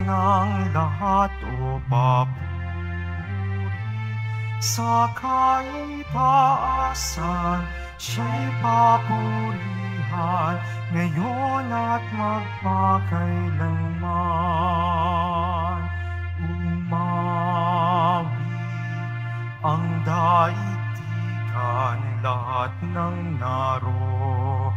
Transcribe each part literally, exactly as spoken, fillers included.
ng lahat o papuri sa kaitaasan, siya'y papurihan ngayon at magpakailanman. Umawi ang daigdigan, lahat ng naroroon.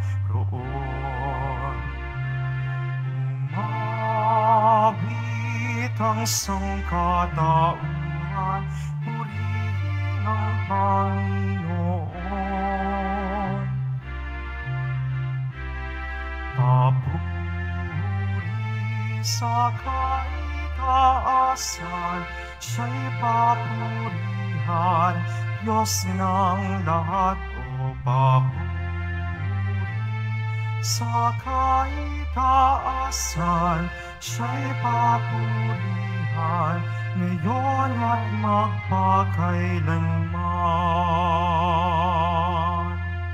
Umawit ang sangkatauhan, purihin ang Panginoon. Papuri sa kaitaasan, siya'y papurihan, Diyos ng lahat o papuri sa kaitaasan, siya'y papurihan ngayon at magpakailanman.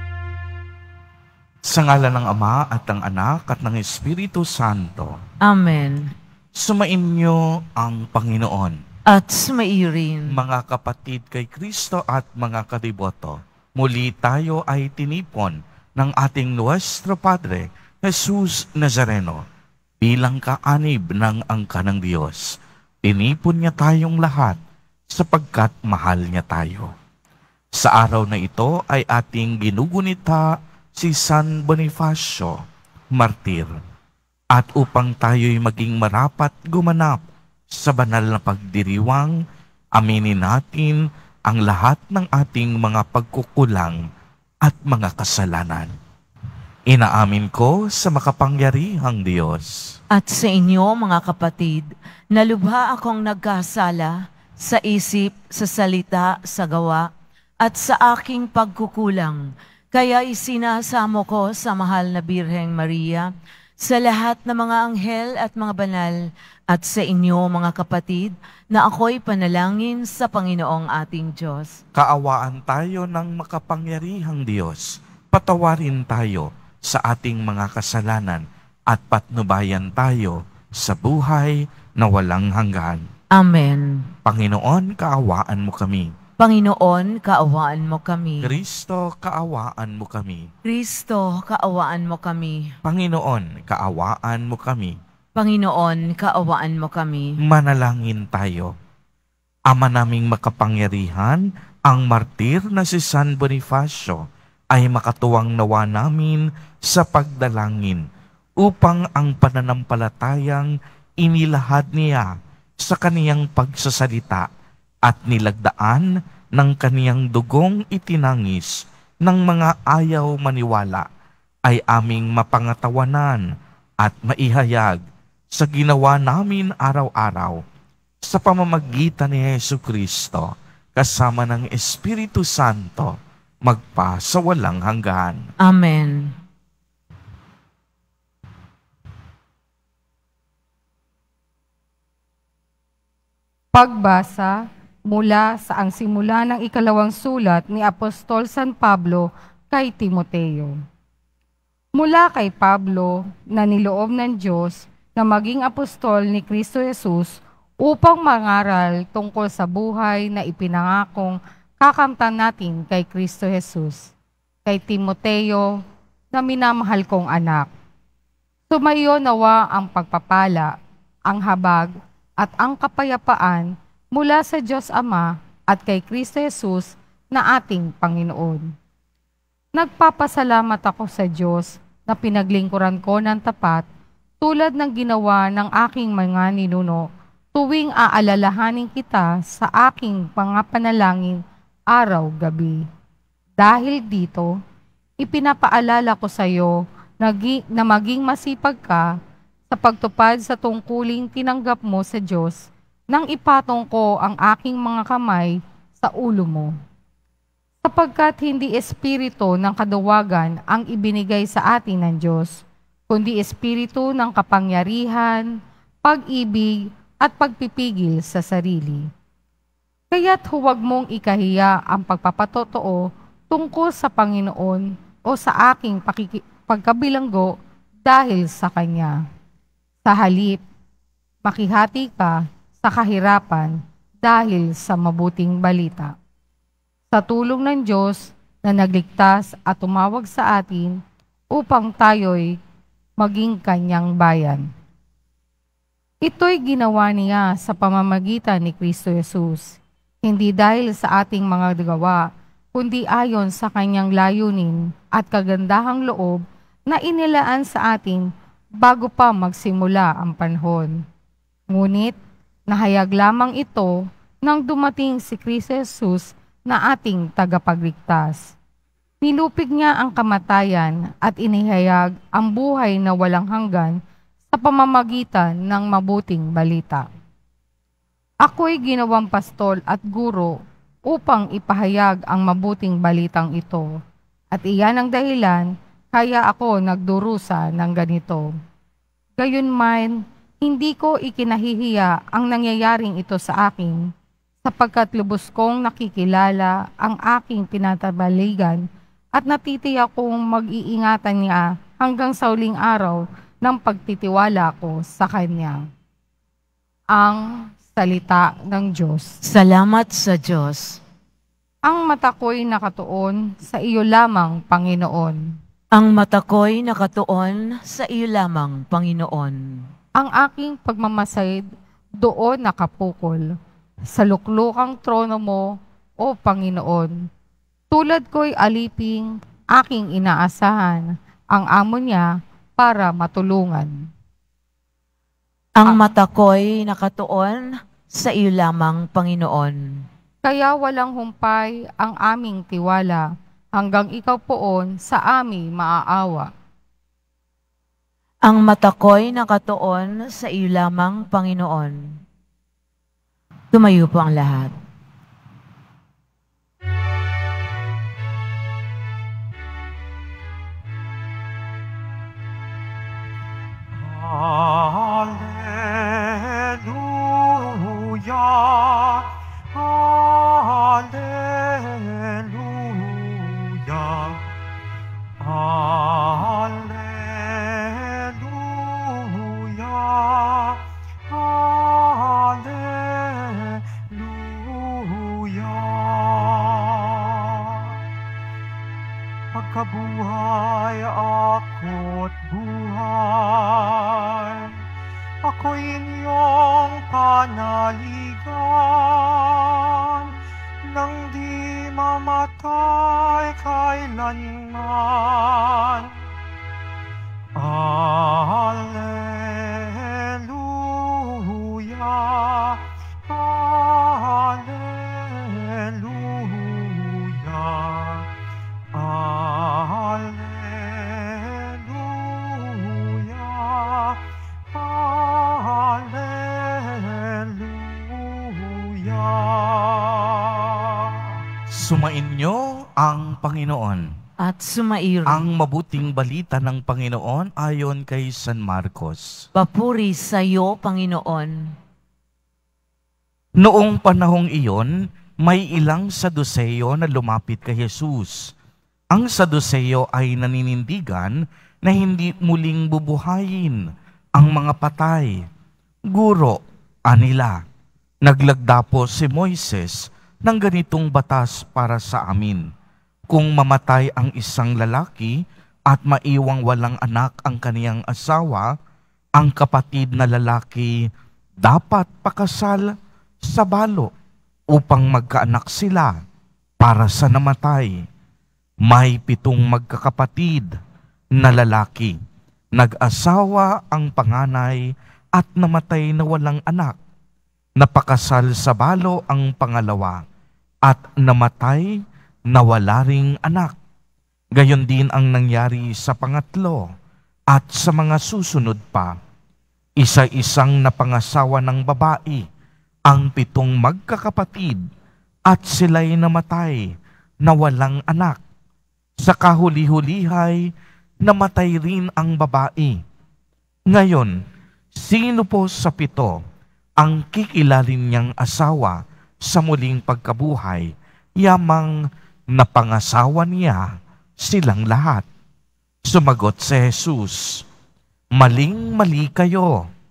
Sa ngalan ng Ama at ng Anak at ng Espiritu Santo. Amen. Sumainyo ang Panginoon. At sumairin. Mga kapatid kay Kristo at mga kadiboto, muli tayo ay tinipon ng ating Nuestro Padre, Jesus Nazareno, bilang kaanib ng angka ng Diyos. Tinipon niya tayong lahat sapagkat mahal niya tayo. Sa araw na ito ay ating ginugunita si San Bonifacio, martir. At upang tayo'y maging marapat gumanap sa banal na pagdiriwang, aminin natin ang lahat ng ating mga pagkukulang at mga kasalanan. Inaamin ko sa makapangyarihang Diyos. At sa inyo, mga kapatid, na lubha akong nagkasala sa isip, sa salita, sa gawa, at sa aking pagkukulang. Kaya isinasamo ko sa mahal na Birheng Maria, sa lahat ng mga anghel at mga banal, at sa inyo, mga kapatid, na ako'y panalangin sa Panginoong ating Diyos. Kaawaan tayo ng makapangyarihang Diyos. Patawarin tayo sa ating mga kasalanan at patnubayan tayo sa buhay na walang hanggan. Amen. Panginoon, kaawaan mo kami. Panginoon, kaawaan mo kami. Kristo, kaawaan mo kami. Kristo, kaawaan mo kami. Panginoon, kaawaan mo kami. Panginoon, kaawaan mo kami. Manalangin tayo. Ama naming makapangyarihan, ang martir na si San Bonifacio ay makatuwang nawa namin sa pagdalangin upang ang pananampalatayang inilahad niya sa kaniyang pagsasalita at nilagdaan ng kaniyang dugong itinangis ng mga ayaw maniwala ay aming mapangatawanan at maihayag sa ginawa namin araw-araw sa pamamagitan ni Jesucristo kasama ng Espiritu Santo magpa sa walang hanggan. Amen. Pagbasa mula sa ang simula ng ikalawang sulat ni Apostol San Pablo kay Timoteo. Mula kay Pablo na niloob ng Diyos na maging apostol ni Kristo Jesus upang mangaral tungkol sa buhay na ipinangakong kakamtan natin kay Kristo Jesus. Kay Timoteo na minamahal kong anak. Sumayo nawa ang pagpapala, ang habag at ang kapayapaan mula sa Diyos Ama at kay Kristo Jesus na ating Panginoon. Nagpapasalamat ako sa Diyos na pinaglingkuran ko ng tapat tulad ng ginawa ng aking mga ninuno tuwing aalalahanin kita sa aking mga panalangin araw-gabi. Dahil dito, ipinapaalala ko sa iyo na maging masipag ka sa pagtupad sa tungkuling tinanggap mo sa Diyos nang ipatong ko ang aking mga kamay sa ulo mo. Sapagkat hindi espiritu ng kaduwagan ang ibinigay sa atin ng Diyos, kundi espiritu ng kapangyarihan, pag-ibig at pagpipigil sa sarili. Kaya't huwag mong ikahiya ang pagpapatotoo tungkol sa Panginoon o sa aking pakiki- pagkabilanggo dahil sa Kanya. Sa halip, makihati ka sa kahirapan dahil sa mabuting balita. Sa tulong ng Diyos na nagligtas at tumawag sa atin upang tayo'y maging kanyang bayan. Ito'y ginawa niya sa pamamagitan ni Kristo Jesus, hindi dahil sa ating mga gawa, kundi ayon sa kanyang layunin at kagandahang loob na inilaan sa atin bago pa magsimula ang panahon. Ngunit, nahayag lamang ito nang dumating si Kristo Jesus na ating tagapagligtas. Nilupig niya ang kamatayan at inihayag ang buhay na walang hanggan sa pamamagitan ng mabuting balita. Ako'y ginawang pastol at guro upang ipahayag ang mabuting balitang ito. At iyan ang dahilan kaya ako nagdurusa ng ganito. Gayunman, hindi ko ikinahihiya ang nangyayaring ito sa akin, sapagkat lubos kong nakikilala ang aking pinatabaligan at natitiyak kong mag-iingatan niya hanggang sa huling araw ng pagtitiwala ko sa Kanya. Ang salita ng Diyos. Salamat sa Diyos. Ang mata ko'y nakatuon sa iyo lamang, Panginoon. Ang mata ko'y nakatuon sa iyo lamang, Panginoon. Ang aking pagmamasid doon nakapukol sa luklukang trono mo, O Panginoon. Tulad ko'y aliping aking inaasahan, ang amo niya para matulungan. Ang mata ko'y nakatuon sa iyo lamang, Panginoon. Kaya walang humpay ang aming tiwala, hanggang ikaw poon sa aming maaawa. Ang mata ko'y nakatuon sa iyo lamang, Panginoon. Tumayo po ang lahat. Hallelujah, Hallelujah, Hallelujah, Hallelujah. Pagkabuhay ako't buhay, ako'y inyong panaligan, nang di mamatay kailanman. Alleluia, Alleluia, Alleluia, Alleluia. Sumainyo ang Panginoon. At sumairo. Ang mabuting balita ng Panginoon ayon kay San Marcos. Papuri sa iyo, Panginoon. Noong panahong iyon, may ilang Saduseyo na lumapit kay Jesus. Ang Saduseyo ay naninindigan na hindi muling bubuhayin ang mga patay. Guro, anila, naglagda po si Moises ng ganitong batas para sa amin. Kung mamatay ang isang lalaki at maiwang walang anak ang kaniyang asawa, ang kapatid na lalaki dapat pakasal sa balo upang magkaanak sila para sa namatay. May pitong magkakapatid na lalaki. Nag-asawa ang panganay at namatay na walang anak. Napakasal sa balo ang pangalawa at namatay na wala ring anak. Gayon din ang nangyari sa pangatlo at sa mga susunod pa. Isa-isang napangasawa ng babae ang pitong magkakapatid at sila'y namatay na walang anak. Sa kahuli-hulihay, namatay rin ang babae. Ngayon, sino po sa pito ang kikilalin niyang asawa sa muling pagkabuhay, yamang napangasawa niya silang lahat? Sumagot si Jesus, maling-mali kayo.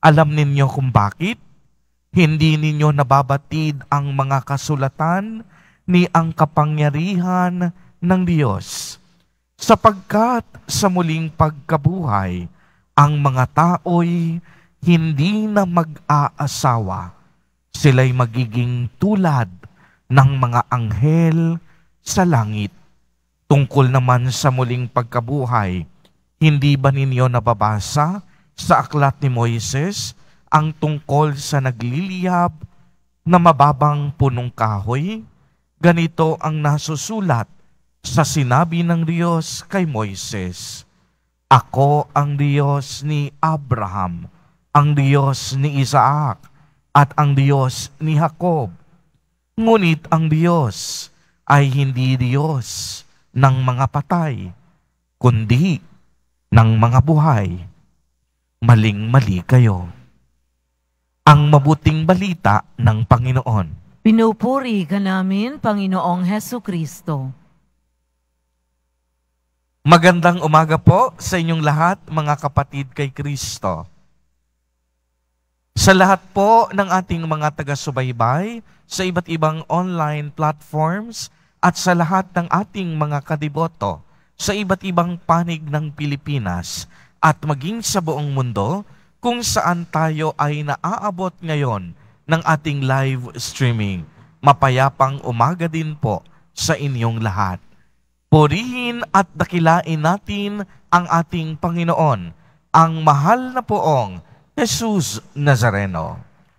Alam ninyo kung bakit? Hindi ninyo nababatid ang mga kasulatan ni ang kapangyarihan ng Diyos. Sapagkat sa muling pagkabuhay, ang mga tao'y hindi na mag-aasawa. Sila'y magiging tulad ng mga anghel sa langit. Tungkol naman sa muling pagkabuhay, hindi ba ninyo nababasa sa aklat ni Moises ang tungkol sa nagliliyab na mababang punong kahoy? Ganito ang nasusulat sa sinabi ng Diyos kay Moises, "Ako ang Diyos ni Abraham, ang Diyos ni Isaac, at ang Diyos ni Jacob." Ngunit ang Diyos ay hindi Diyos ng mga patay, kundi ng mga buhay. Maling-mali kayo. Ang mabuting balita ng Panginoon. Pinupuri ka namin, Panginoong Hesu Kristo. Magandang umaga po sa inyong lahat, mga kapatid kay Kristo. Sa lahat po ng ating mga taga-subaybay, sa iba't ibang online platforms, at sa lahat ng ating mga kadiboto, sa iba't ibang panig ng Pilipinas, at maging sa buong mundo, kung saan tayo ay naaabot ngayon ng ating live streaming. Mapayapang umaga din po sa inyong lahat. Purihin at dakilain natin ang ating Panginoon, ang mahal na poong Jesus Nazareno.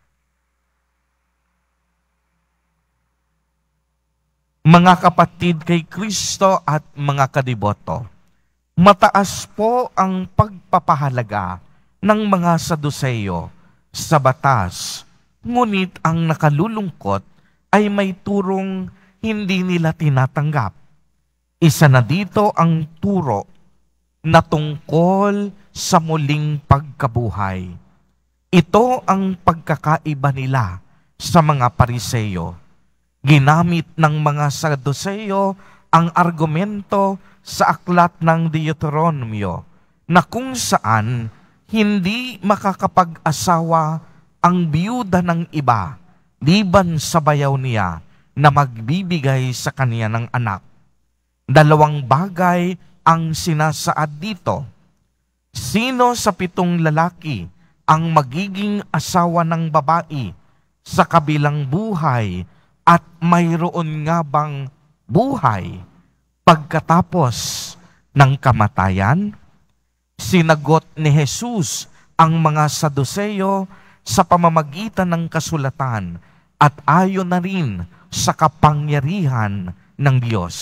Mga kapatid kay Kristo at mga kadiboto, mataas po ang pagpapahalaga ng mga Saduseyo sa batas, ngunit ang nakalulungkot ay may turong hindi nila tinatanggap. Isa na dito ang turo na tungkol sa muling pagkabuhay. Ito ang pagkakaiba nila sa mga Pariseyo. Ginamit ng mga Saduseyo ang argumento sa aklat ng Deuteronomio na kung saan hindi makakapag-asawa ang biyuda ng iba liban sa bayaw niya na magbibigay sa kanya ng anak. Dalawang bagay ang sinasaad dito. Sino sa pitong lalaki ang magiging asawa ng babae sa kabilang buhay at mayroon nga bang buhay pagkatapos ng kamatayan? Sinagot ni Jesus ang mga Saduseyo sa pamamagitan ng kasulatan at ayon na rin sa kapangyarihan ng Diyos.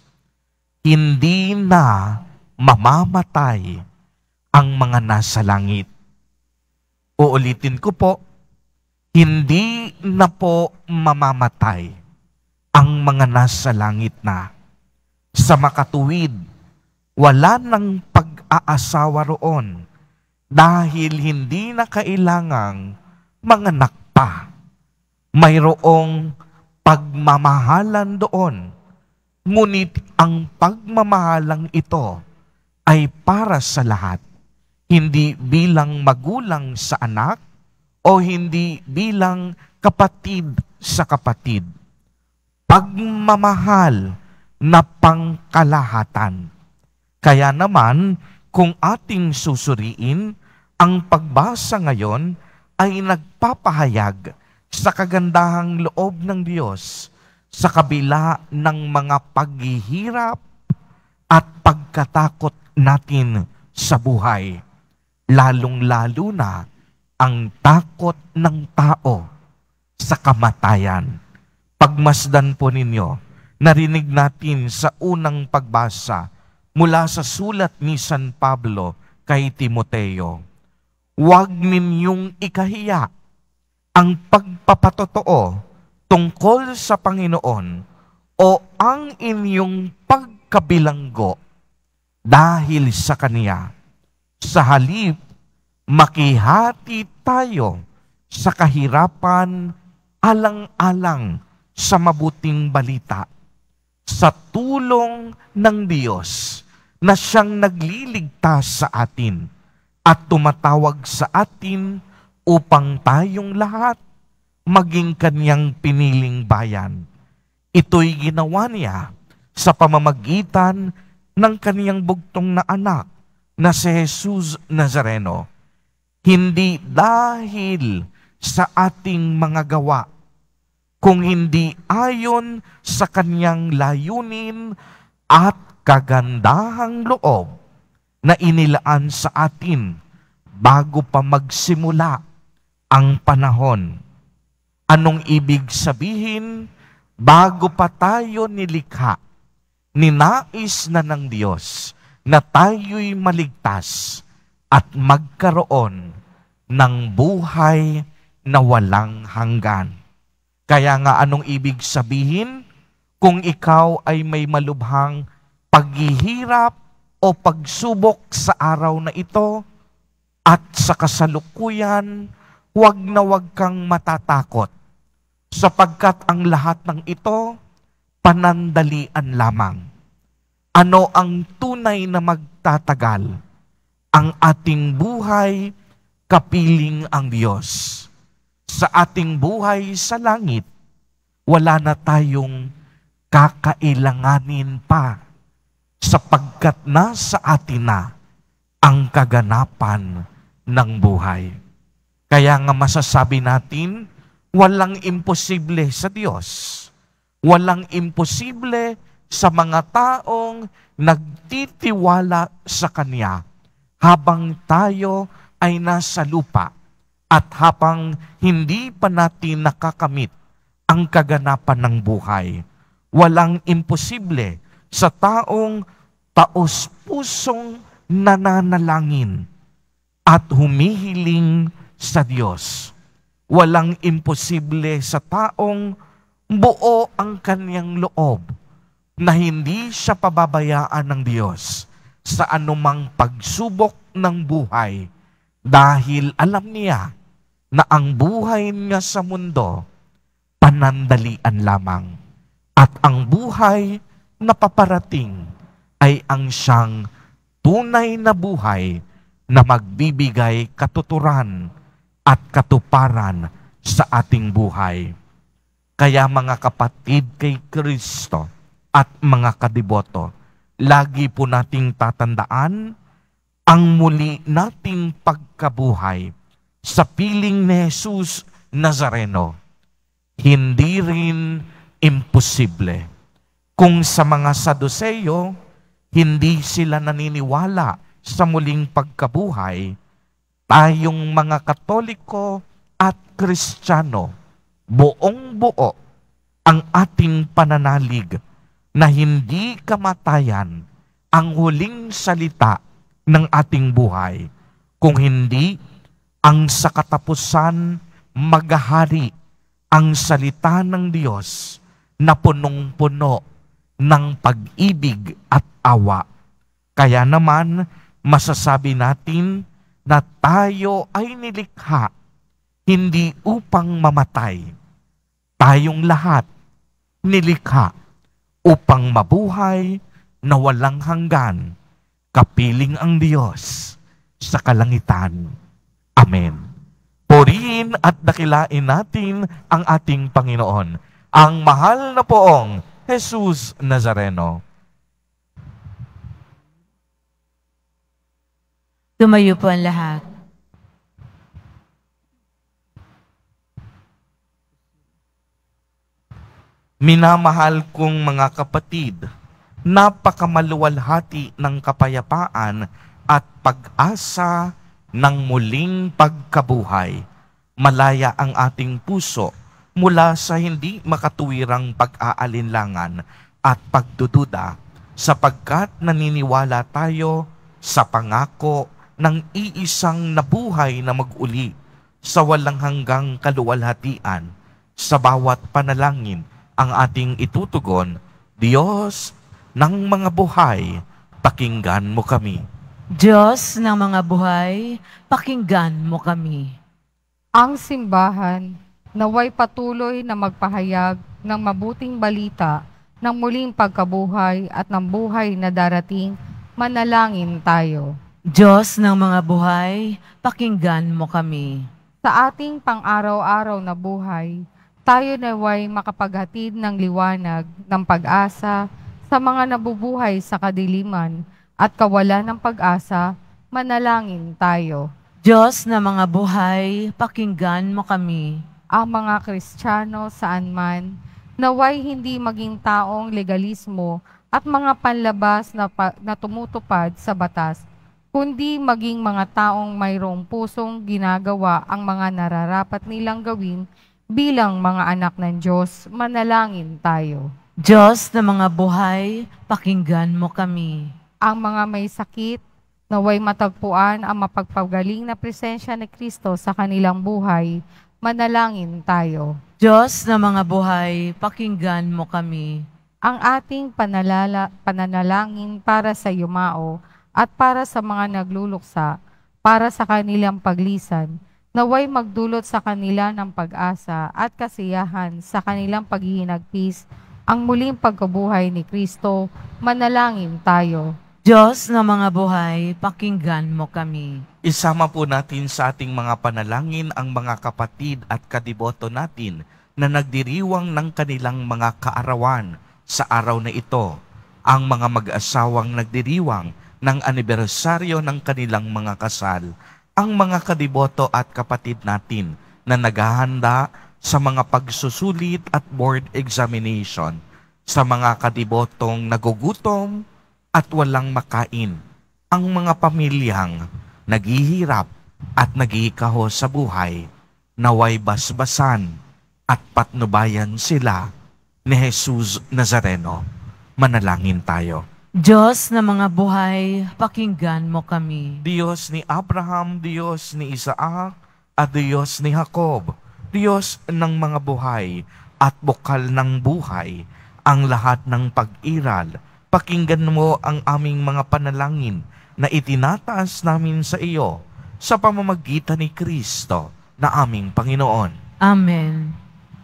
Hindi na mamamatay ang mga nasa langit. Uulitin ko po, hindi na po mamamatay ang mga nasa langit na. Sa makatuwid, wala nang pag-aasawa roon dahil hindi na kailangang manganak pa. Mayroong pagmamahalan doon, ngunit ang pagmamahalang ito ay para sa lahat, hindi bilang magulang sa anak o hindi bilang kapatid sa kapatid. Pagmamahal na pangkalahatan. Kaya naman, kung ating susuriin, ang pagbasa ngayon ay nagpapahayag sa kagandahang loob ng Diyos sa kabila ng mga paghihirap at pagkatakot natin sa buhay. Lalong-lalo na ang takot ng tao sa kamatayan. Pagmasdan po ninyo, narinig natin sa unang pagbasa mula sa sulat ni San Pablo kay Timoteo, huwag ninyong ikahiya ang pagpapatotoo tungkol sa Panginoon o ang inyong pagkabilanggo dahil sa Kanya. Sa halip, makihati tayo sa kahirapan alang-alang sa mabuting balita. Sa tulong ng Diyos na siyang nagliligtas sa atin at tumatawag sa atin upang tayong lahat maging kanyang piniling bayan. Ito'y ginawa niya sa pamamagitan ng kaniyang bugtong na anak na si Jesus Nazareno. Hindi dahil sa ating mga gawa, kung hindi ayon sa kaniyang layunin at kagandahang loob na inilaan sa atin bago pa magsimula ang panahon. Anong ibig sabihin? Bago pa tayo nilikha, ninais na ng Diyos na tayo'y maligtas at magkaroon ng buhay na walang hanggan. Kaya nga anong ibig sabihin? Kung ikaw ay may malubhang paghihirap o pagsubok sa araw na ito at sa kasalukuyan, huwag na huwag kang matatakot, sapagkat ang lahat ng ito, panandalian lamang. Ano ang tunay na magtatagal? Ang ating buhay, kapiling ang Diyos. Sa ating buhay sa langit, wala na tayong kakailanganin pa, sapagkat nasa atin na ang kaganapan ng buhay. Kaya nga masasabi natin, walang imposible sa Diyos. Walang imposible sa mga taong nagtitiwala sa Kanya habang tayo ay nasa lupa at habang hindi pa natin nakakamit ang kaganapan ng buhay. Walang imposible sa taong taos-pusong nananalangin at humihiling sa Diyos. Walang imposible sa taong buo ang kanyang loob na hindi siya pababayaan ng Diyos sa anumang pagsubok ng buhay dahil alam niya na ang buhay niya sa mundo panandalian lamang at ang buhay na paparating ay ang siyang tunay na buhay na magbibigay katuturan at katuparan sa ating buhay. Kaya mga kapatid kay Kristo at mga kadiboto, lagi po nating tatandaan ang muli nating pagkabuhay sa piling ni Jesus Nazareno. Hindi rin imposible. Kung sa mga Saduseyo, hindi sila naniniwala sa muling pagkabuhay, tayong mga Katoliko at Kristiyano, buong buo ang ating pananalig na hindi kamatayan ang huling salita ng ating buhay, kung hindi ang sa katapusan maghahari ang salita ng Diyos na punong-puno ng pag-ibig at awa. Kaya naman, masasabi natin na tayo ay nilikha hindi upang mamatay. Tayong lahat nilikha upang mabuhay na walang hanggan, kapiling ang Diyos sa kalangitan. Amen. Purihin at dakilain natin ang ating Panginoon, ang mahal na poong Jesus Nazareno. Tumayo po ang lahat. Minamahal kong mga kapatid, napakamaluwalhati ng kapayapaan at pag-asa ng muling pagkabuhay. Malaya ang ating puso mula sa hindi makatuwirang pag-aalinlangan at pagdududa, sapagkat naniniwala tayo sa pangako ng iisang nabuhay na mag-uli sa walang hanggang kaluwalhatian. Sa bawat panalangin ang ating itutugon, Diyos ng mga buhay, pakinggan mo kami. Diyos ng mga buhay, pakinggan mo kami. Ang simbahan naway patuloy na magpahayag ng mabuting balita ng muling pagkabuhay at ng buhay na darating. Manalangin tayo. Diyos ng mga buhay, pakinggan mo kami. Sa ating pang-araw-araw na buhay, tayo naway makapaghatid ng liwanag, ng pag-asa sa mga nabubuhay sa kadiliman at kawalan ng pag-asa, manalangin tayo. Diyos na mga buhay, pakinggan mo kami. Ang mga Kristiyano saan man, naway hindi maging taong legalismo at mga panlabas na, pa, na tumutupad sa batas, kundi maging mga taong mayroong pusong ginagawa ang mga nararapat nilang gawin bilang mga anak ng Diyos. Manalangin tayo. Diyos na mga buhay, pakinggan mo kami. Ang mga may sakit, naway matagpuan ang mapagpagaling na presensya ni Kristo sa kanilang buhay. Manalangin tayo. Diyos na mga buhay, pakinggan mo kami. Ang ating panalala, pananalangin para sa yumao at para sa mga nagluluksa, para sa kanilang paglisan, naway magdulot sa kanila ng pag-asa at kasiyahan sa kanilang paghihinagpis ang muling pagkabuhay ni Kristo. Manalangin tayo. Diyos na mga buhay, pakinggan mo kami. Isama po natin sa ating mga panalangin ang mga kapatid at kadiboto natin na nagdiriwang ng kanilang mga kaarawan sa araw na ito. Ang mga mag-asawang nagdiriwang ng anibersaryo ng kanilang mga kasal, ang mga kadiboto at kapatid natin na naghahanda sa mga pagsusulit at board examination, sa mga kadibotong nagugutom at walang makain, ang mga pamilyang naghihirap at naghihikaho sa buhay, naway basbasan at patnubayan sila ni Jesus Nazareno. Manalangin tayo. Diyos na mga buhay, pakinggan mo kami. Diyos ni Abraham, Diyos ni Isaac, at Diyos ni Jacob, Diyos ng mga buhay at bukal ng buhay, ang lahat ng pag-iral, pakinggan mo ang aming mga panalangin na itinataas namin sa iyo sa pamamagitan ni Kristo na aming Panginoon. Amen.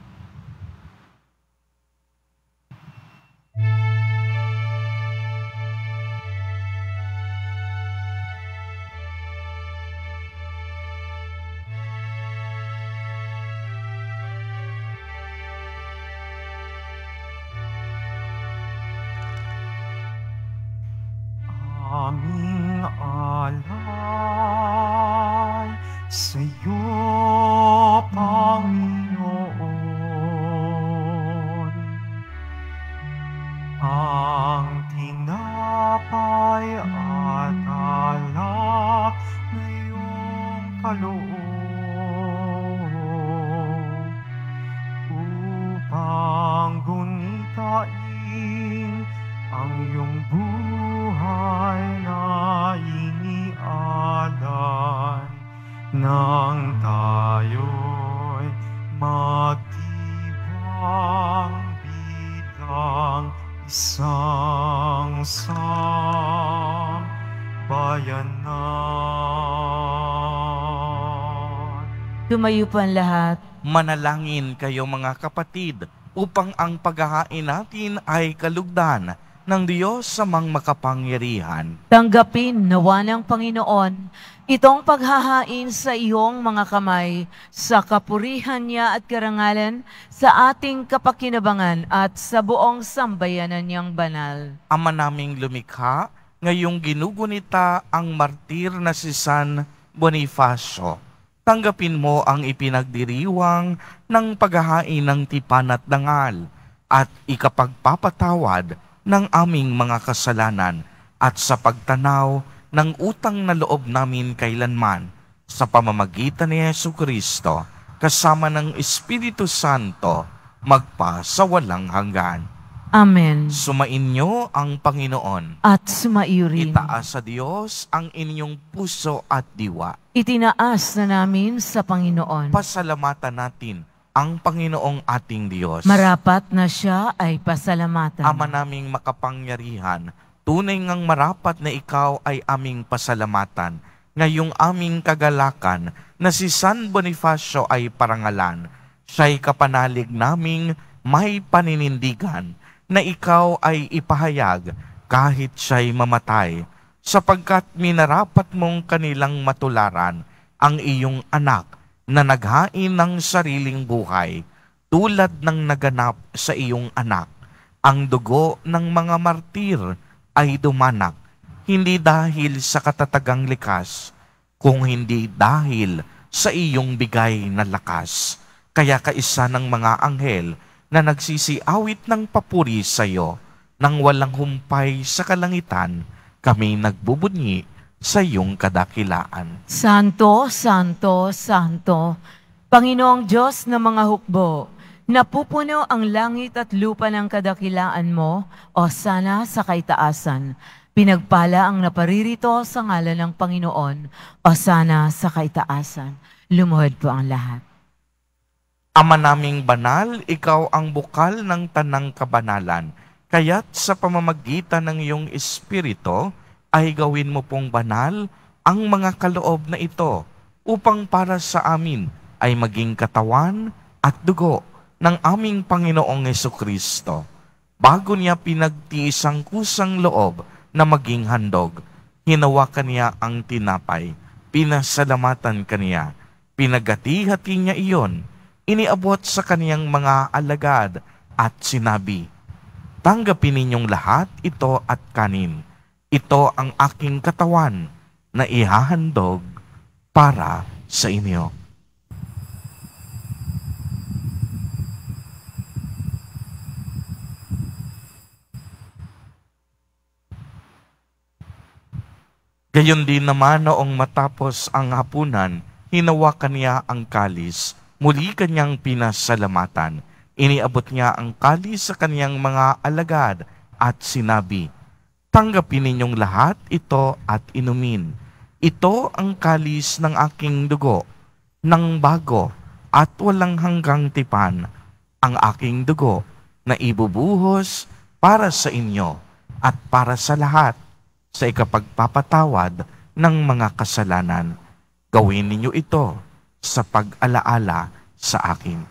Aming alay sa iyo, Panginoon. Ang tinapay at alak na iyong kaloob upang gunitain ang iyong buhay na inialay nang tayo'y magdiwang bilang isang sambayanan. Tumayo po ang lahat. Manalangin kayo mga kapatid upang ang paghahain natin ay kalugdan ng Diyos sa mang makapangyarihan. Tanggapin nawa ng Panginoon itong paghahain sa iyong mga kamay sa kapurihan niya at karangalan sa ating kapakinabangan at sa buong sambayanan niyang banal. Ama naming lumikha, ngayong ginugunita ang martir na si San Bonifacio. Tanggapin mo ang ipinagdiriwang ng paghahain ng tipan at dangal at ikapagpapatawad ng aming mga kasalanan at sa pagtanaw ng utang na loob namin kailanman sa pamamagitan ni Jesucristo kasama ng Espiritu Santo magpa sa walang hanggan. Amen. Sumainyo ang Panginoon. At sumaiyo rin. Itaas sa Diyos ang inyong puso at diwa. Itinaas na namin sa Panginoon. Pasalamatan natin ang Panginoong ating Diyos. Marapat na siya ay pasalamatan. Ama naming makapangyarihan, tunay ngang marapat na ikaw ay aming pasalamatan. Ngayong aming kagalakan na si San Bonifacio ay parangalan, siya'y kapanalig naming may paninindigan na ikaw ay ipahayag kahit siya'y mamatay, sapagkat minarapat mong kanilang matularan ang iyong anak na naghain ng sariling buhay, tulad ng naganap sa iyong anak. Ang dugo ng mga martir ay dumanak, hindi dahil sa katatagang likas, kung hindi dahil sa iyong bigay na lakas. Kaya kaisa ng mga anghel na nagsisiawit ng papuri sa iyo, nang walang humpay sa kalangitan, kami nagbubunyi sa iyong kadakilaan. Santo, Santo, Santo, Panginoong Diyos ng mga hukbo, napupuno ang langit at lupa ng kadakilaan mo, o sana sa kaitaasan. Pinagpala ang naparirito sa ngalan ng Panginoon, o sana sa kaitaasan. Lumuhod po ang lahat. Ama naming banal, ikaw ang bukal ng tanang kabanalan. Kaya't sa pamamagitan ng iyong Espiritu, ay gawin mo pong banal ang mga kaloob na ito, upang para sa amin ay maging katawan at dugo ng aming Panginoong Hesukristo. Bago niya pinagtiis ang kusang loob na maging handog, hinawakan niya ang tinapay, pinasalamatan kaniya, pinagati-hati niya iyon, iniabot sa kaniyang mga alagad at sinabi, "Tanggapin ninyong lahat ito at kanin. Ito ang aking katawan na ihahandog para sa inyo." Gayon din naman noong matapos ang hapunan, hinawakan niya ang kalis, muli kanyang pinasalamatan. Iniabot niya ang kalis sa kanyang mga alagad at sinabi, "Tanggapin ninyong lahat ito at inumin. Ito ang kalis ng aking dugo, ng bago at walang hanggang tipan, ang aking dugo na ibubuhos para sa inyo at para sa lahat sa ikapagpapatawad ng mga kasalanan. Gawin ninyo ito sa pag-alaala sa akin."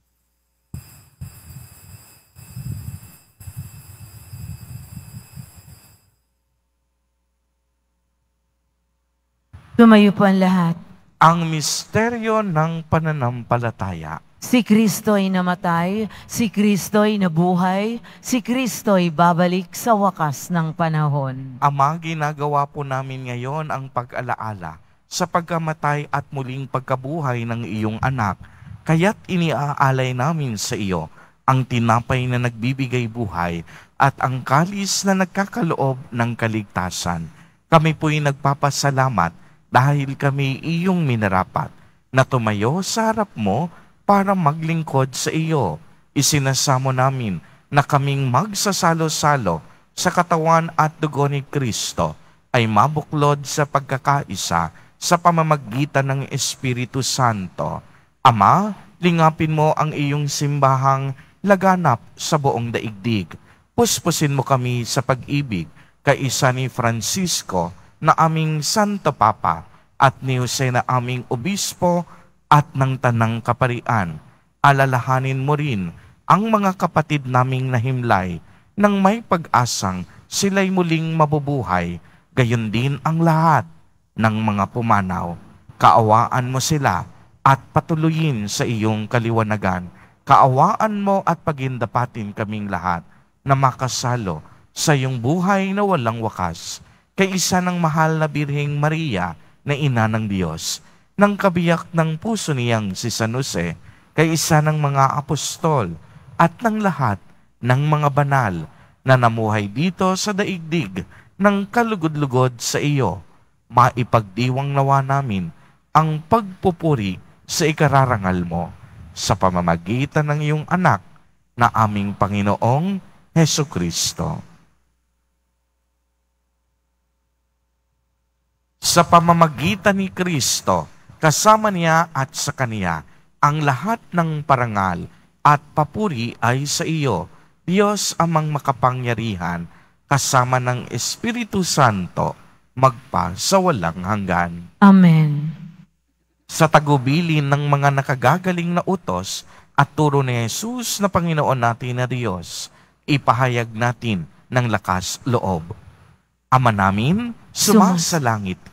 Tumayo po ang lahat. Ang misteryo ng pananampalataya. Si Kristo'y namatay, si Kristo'y nabuhay, si Kristo'y babalik sa wakas ng panahon. Ama, ginagawa po namin ngayon ang pag-alaala sa pagkamatay at muling pagkabuhay ng iyong anak. Kaya't iniaalay namin sa iyo ang tinapay na nagbibigay buhay at ang kalis na nagkakaloob ng kaligtasan. Kami po'y nagpapasalamat dahil kami iyong minarapat na tumayo sa harap mo para maglingkod sa iyo. Isinasamo namin na kaming magsasalo-salo sa katawan at dugo ni Kristo ay mabuklod sa pagkakaisa sa pamamagitan ng Espiritu Santo. Ama, lingapin mo ang iyong simbahang laganap sa buong daigdig. Puspusin mo kami sa pag-ibig kaisa ni Francisco na aming Santo Papa at ni Jose na aming Obispo at ng Tanang Kaparian. Alalahanin mo rin ang mga kapatid naming nahimlay nang may pag-asang sila'y muling mabubuhay, gayon din ang lahat ng mga pumanaw. Kaawaan mo sila at patuloyin sa iyong kaliwanagan. Kaawaan mo at pagindapatin kaming lahat na makasalo sa iyong buhay na walang wakas, kay isa ng mahal na Birheng Maria na ina ng Diyos, ng kabiyak ng puso niyang si San Jose, kay isa ng mga apostol at ng lahat ng mga banal na namuhay dito sa daigdig ng kalugod-lugod sa iyo. Maipagdiwang nawa namin ang pagpupuri sa ikararangal mo sa pamamagitan ng iyong anak na aming Panginoong Hesukristo. Sa pamamagitan ni Kristo, kasama niya at sa Kaniya, ang lahat ng parangal at papuri ay sa iyo, Diyos amang makapangyarihan, kasama ng Espiritu Santo, magpa sa walang hanggan. Amen. Sa tagubilin ng mga nakagagaling na utos at turo ni Jesus na Panginoon natin na Diyos, ipahayag natin ng lakas loob. Ama namin, sumasalangit ka.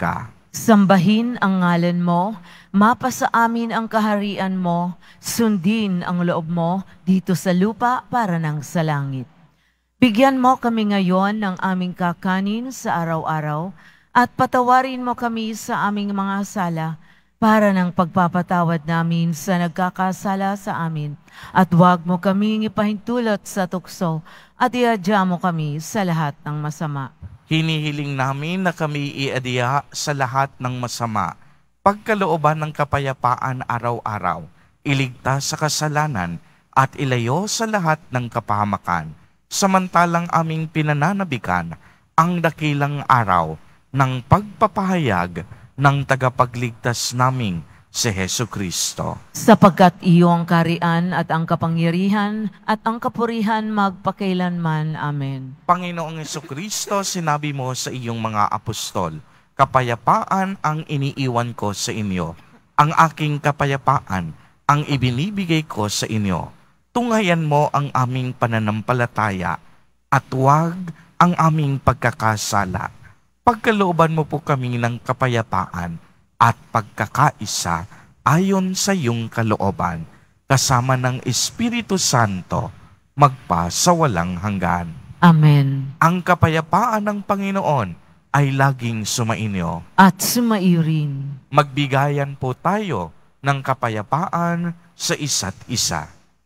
Sambahin ang ngalan mo, mapasa amin ang kaharian mo, sundin ang loob mo dito sa lupa para ng sa langit. Bigyan mo kami ngayon ng aming kakanin sa araw-araw at patawarin mo kami sa aming mga sala para ng pagpapatawad namin sa nagkakasala sa amin. At huwag mo kaming ipahintulot sa tukso at iadya mo kami sa lahat ng masama. Hinihiling namin na kami iadya sa lahat ng masama, pagkalooban ng kapayapaan araw-araw, iligtas sa kasalanan at ilayo sa lahat ng kapahamakan, samantalang aming pinananabikan ang dakilang araw ng pagpapahayag ng tagapagligtas naming si Hesu Kristo. Sapagkat iyong karian at ang kapangyarihan at ang kapurihan magpakailanman. Amen. Panginoong Hesu Kristo, sinabi mo sa iyong mga apostol, kapayapaan ang iniiwan ko sa inyo. Ang aking kapayapaan ang ibinibigay ko sa inyo. Tunghayan mo ang aming pananampalataya at huwag ang aming pagkakasala. Pagkalooban mo po kami ng kapayapaan at pagkakaisa ayon sa iyong kalooban, kasama ng Espiritu Santo, magpa sa walang hanggan. Amen. Ang kapayapaan ng Panginoon ay laging sumainyo. At sumaiyo rin. Magbigayan po tayo ng kapayapaan sa isa't isa.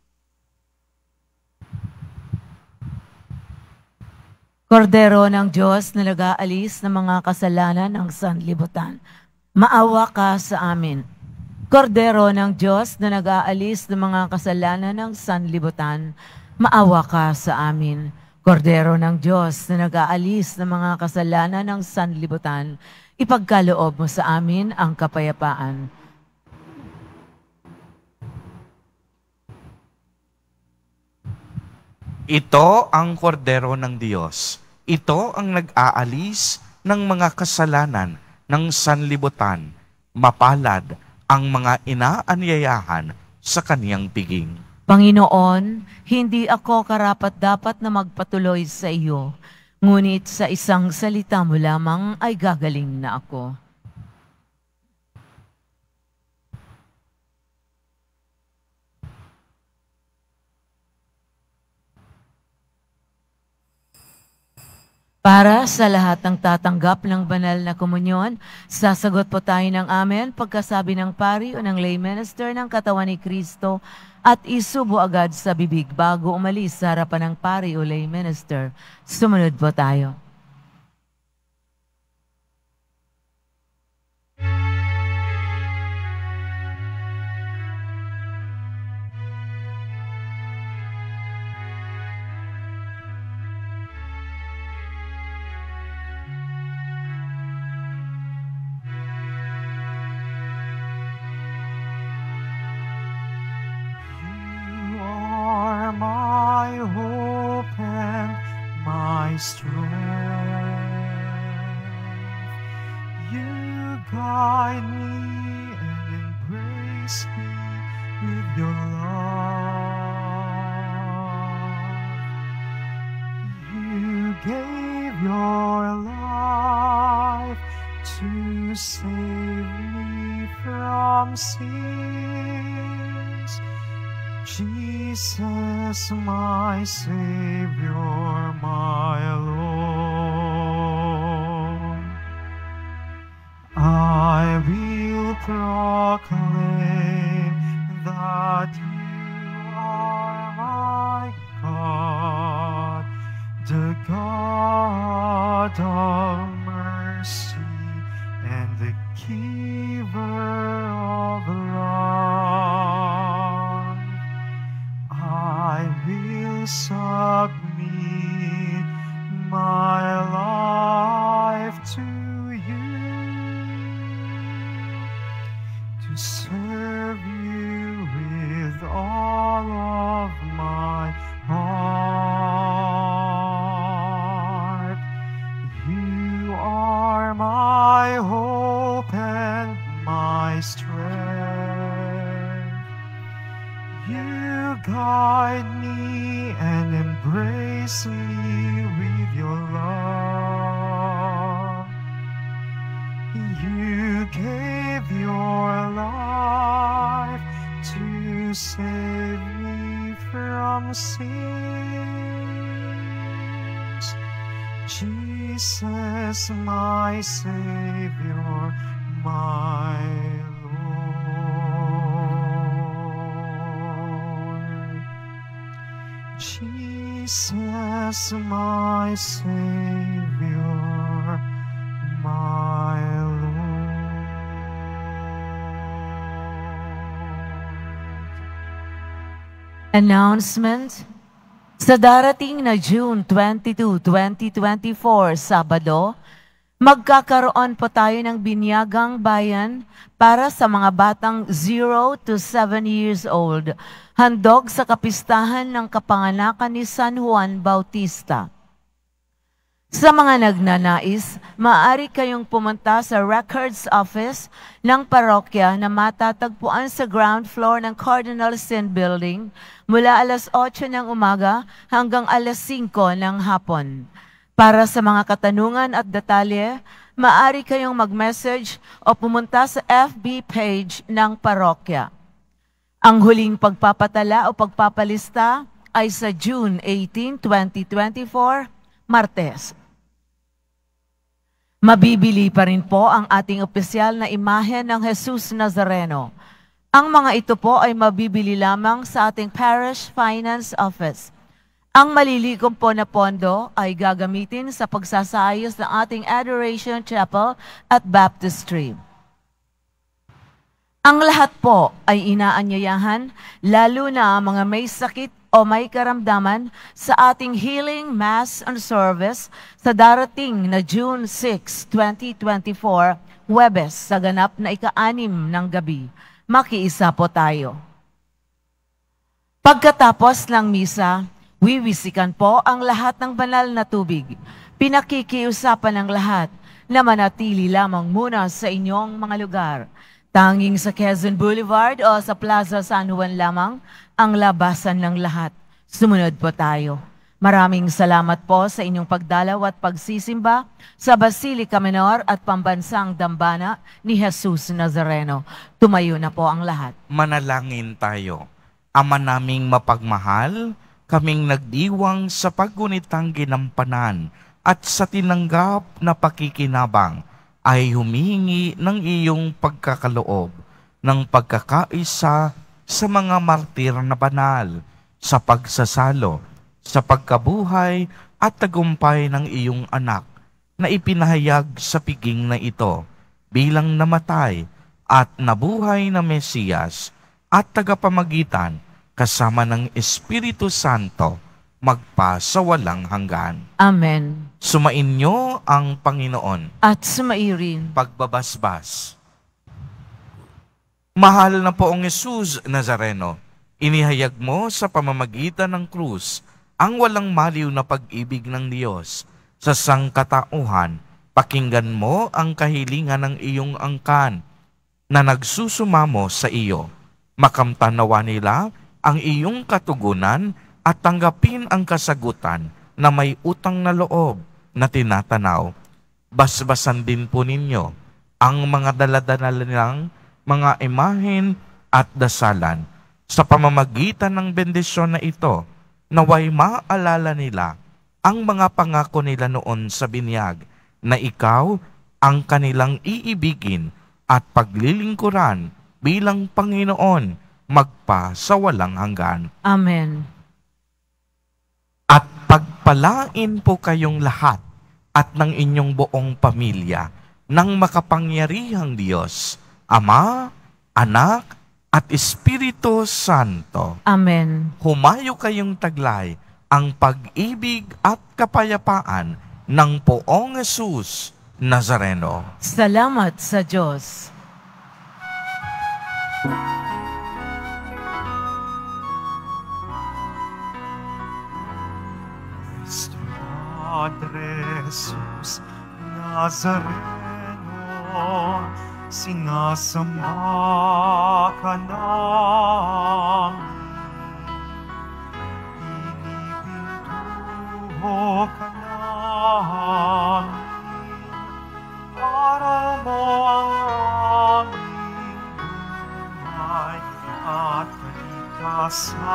Kordero ng Diyos na nag-aalis ng mga kasalanan ng sanlibutan, maawa ka sa amin. Kordero ng Diyos na nag-aalis ng mga kasalanan ng sanlibutan, maawa ka sa amin. Kordero ng Diyos na nag-aalis ng mga kasalanan ng sanlibutan, ipagkaloob mo sa amin ang kapayapaan. Ito ang kordero ng Diyos. Ito ang nag-aalis ng mga kasalanan ng sanlibutan. Mapalad ang mga inaanyayahan sa kaniyang piging. Panginoon, hindi ako karapat-dapat na magpatuloy sa iyo, ngunit sa isang salita mo lamang ay gagaling na ako. Para sa lahat ng tatanggap ng banal na komunyon, sasagot po tayo ng amen pagkasabi ng pari o ng lay minister ng katawan ni Kristo at isubo agad sa bibig bago umalis sa harapan ng pari o lay minister. Sumunod po tayo. You are my hope and my strength. You guide me and embrace me with your love. You gave your life to save me from sins. Jesus, my Savior, my Lord. I will proclaim that you are my God, the God of mercy and the giver of love. I will submit my life to you, to serve you with all of my heart. You are my hope and my strength. You guide me and embrace me with your love. You gave your life to save me from sins. Jesus, my Savior, my Lord. Jesus, my Savior, my Lord. Announcement. Sa darating na June twenty-second, twenty twenty-four, Sabado, magkakaroon po tayo ng binyagang bayan para sa mga batang zero to seven years old, handog sa kapistahan ng kapanganakan ni San Juan Bautista. Sa mga nagnanais, maaari kayong pumunta sa Records Office ng parokya na matatagpuan sa ground floor ng Cardinal Sin Building mula alas otso ng umaga hanggang alas singko ng hapon. Para sa mga katanungan at detalye, maaari kayong mag-message o pumunta sa F B page ng parokya. Ang huling pagpapatala o pagpapalista ay sa June eighteenth, twenty twenty-four, Martes. Mabibili pa rin po ang ating opisyal na imahe ng Jesus Nazareno. Ang mga ito po ay mabibili lamang sa ating Parish Finance Office. Ang malilikom po na pondo ay gagamitin sa pagsasayos ng ating Adoration Chapel at Baptistry. Ang lahat po ay inaanyayahan, lalo na ang mga may sakit o may karamdaman sa ating Healing Mass and Service sa darating na June sixth, twenty twenty-four, Huwebes sa ganap na ika-anim ng gabi. Makiisa po tayo. Pagkatapos ng misa, wiwisikan po ang lahat ng banal na tubig. Pinakikiusapan ng lahat na manatili lamang muna sa inyong mga lugar. Tanging sa Quezon Boulevard o sa Plaza San Juan lamang ang labasan ng lahat. Sumunod po tayo. Maraming salamat po sa inyong pagdalaw at pagsisimba sa Basilica Menor at Pambansang Dambana ni Jesus Nazareno. Tumayo na po ang lahat. Manalangin tayo. Ama naming mapagmahal, kaming nagdiwang sa paggunitang ginampanan at sa tinanggap na pakikinabang ay humihingi ng iyong pagkakaloob ng pagkakaisa sa mga martir na banal, sa pagsasalo, sa pagkabuhay at tagumpay ng iyong anak na ipinahayag sa piging na ito bilang namatay at nabuhay na Mesiyas at tagapamagitan kasama ng Espiritu Santo magpa sa walang hanggan. Amen. Sumainyo ang Panginoon. At sumairin. Pagbabasbas. Mahal na poong Jesus Nazareno, inihayag mo sa pamamagitan ng krus ang walang maliw na pag-ibig ng Diyos sa sangkatauhan. Pakinggan mo ang kahilingan ng iyong angkan na nagsusumamo sa iyo. Makamtanawa nila ang iyong katugunan at tanggapin ang kasagutan na may utang na loob na tinatanaw. Basbasan din po ninyo ang mga daladala nilang mga imahen at dasalan. Sa pamamagitan ng bendisyon na ito, naway maalala nila ang mga pangako nila noon sa binyag na ikaw ang kanilang iibigin at paglilingkuran bilang Panginoon magpa sa walang hanggan. Amen. At pagpalain po kayong lahat at ng inyong buong pamilya ng makapangyarihang Diyos, Ama, Anak, at Espiritu Santo. Amen. Humayo kayong taglay ang pag-ibig at kapayapaan ng poong Jesus Nazareno. Salamat sa Diyos. Cristo Padre Jesus Nazareno, sinasamba ka namin. Pinipintuho ka namin para mo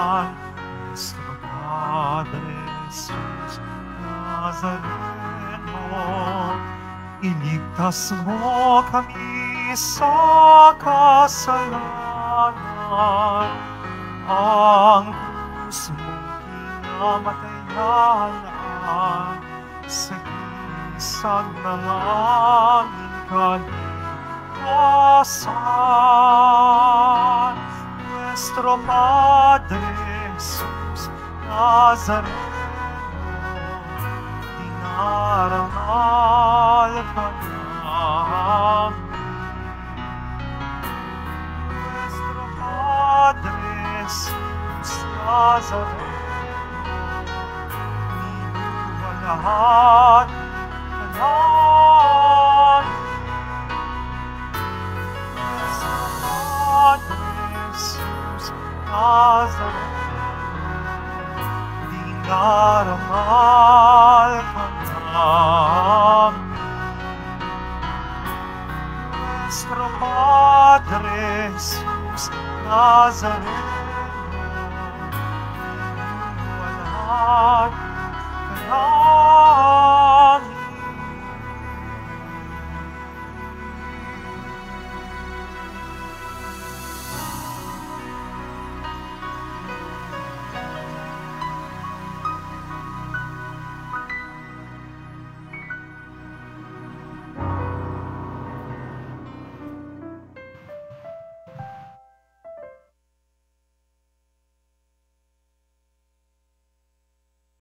Nuestro Padre Jesus Nazareno, iligtas mo kami sa kasalanan. Ang krus mong kinamatayan sa isang ng aming kaligtasan. Nuestro Padre Jesus Nazareno, dinarangal ka namin. Nuestro Padre Jesus Nazareno, niluwalhati ka namin. Nuestro Padre Jesus Nazareno, dinarangal ka namin. Nuestro Padre Jesus Nazareno, niluwalhati ka namin.